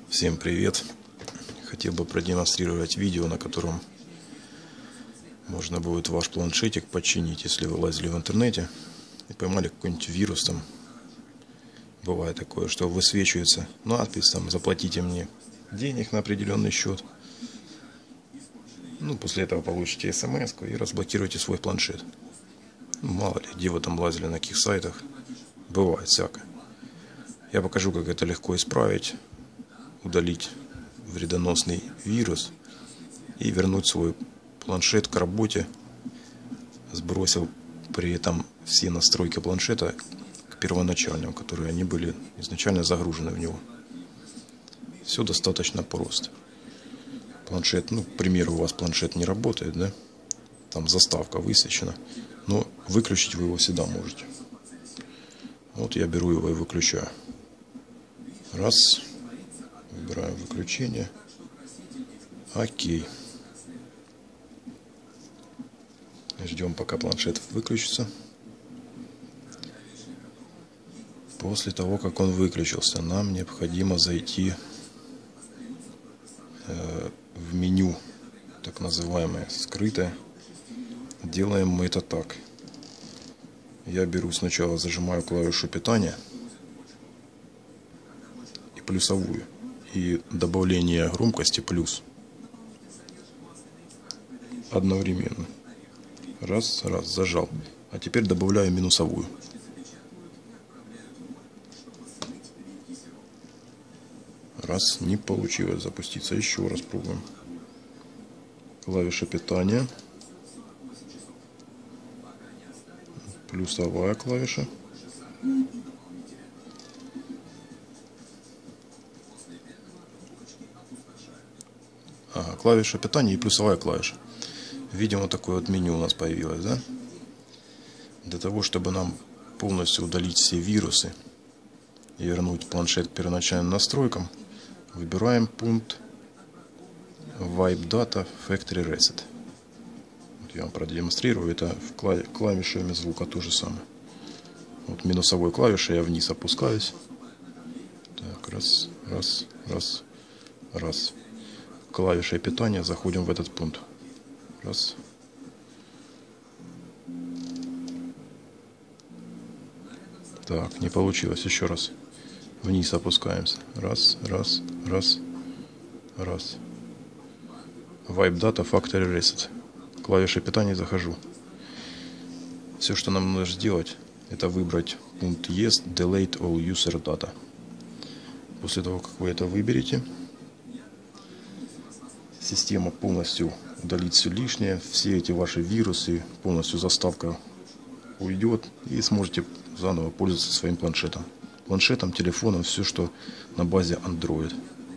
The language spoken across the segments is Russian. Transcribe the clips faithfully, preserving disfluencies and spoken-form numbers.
Всем привет! Хотел бы продемонстрировать видео, на котором можно будет ваш планшетик починить, если вы лазили в интернете и поймали какой-нибудь вирус. Там бывает такое, что высвечивается надпись, там заплатите мне денег на определенный счет. Ну, после этого получите смс-ку и разблокируете свой планшет. Ну, мало ли, где вы там лазили, на каких сайтах. Бывает всякое. Я покажу, как это легко исправить, удалить вредоносный вирус и вернуть свой планшет к работе, сбросил при этом все настройки планшета к первоначальным, которые они были изначально загружены в него. Все достаточно просто. Планшет, ну, к примеру, у вас планшет не работает, да? Там заставка высвечена, но выключить вы его всегда можете. Вот я беру его и выключаю. Раз. Выбираем выключение. Окей. Ждем, пока планшет выключится. После того, как он выключился, нам необходимо зайти э, в меню, так называемое скрытое. Делаем мы это так. Я беру сначала, зажимаю клавишу питания и плюсовую. И добавление громкости плюс. Одновременно. Раз, раз, зажал. А теперь добавляю минусовую. Раз, не получилось запуститься. Еще раз пробуем. Клавиша питания. Плюсовая клавиша. Ага, клавиша питания и плюсовая клавиша. Видимо, такое вот меню у нас появилось, да? Для того, чтобы нам полностью удалить все вирусы и вернуть планшет к первоначальным настройкам, выбираем пункт Wipe Data Factory Reset. Вот я вам продемонстрирую. Это в клавишами звука то же самое. Вот минусовой клавишей я вниз опускаюсь. Так, раз, раз, раз, раз. Клавишей питания заходим в этот пункт. Раз. Так, не получилось. Еще раз. Вниз опускаемся. Раз, раз, раз, раз. Wipe Data Factory Reset. Клавишей питания захожу. Все, что нам нужно сделать, это выбрать пункт Yes, Delete All User Data. После того, как вы это выберете, система полностью удалит все лишнее, все эти ваши вирусы, полностью заставка уйдет, и сможете заново пользоваться своим планшетом. Планшетом, телефоном, все, что на базе Android.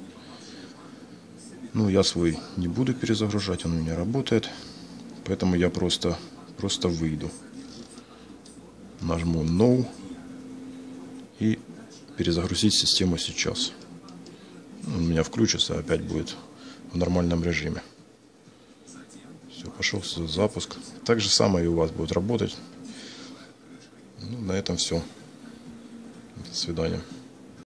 Ну, я свой не буду перезагружать, он у меня работает, поэтому я просто, просто выйду. Нажму No и перезагрузить систему сейчас. Он у меня включится, опять будет в нормальном режиме. Все, пошел запуск. Так же самое и у вас будет работать. Ну, на этом все. До свидания.